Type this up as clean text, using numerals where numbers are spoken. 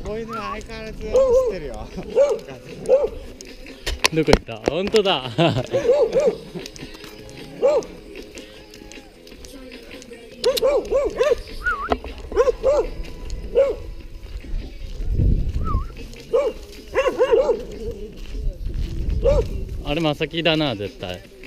子犬は相変わらず走ってるよ。 どこ行った？本当だ。あれマサキだな絶対。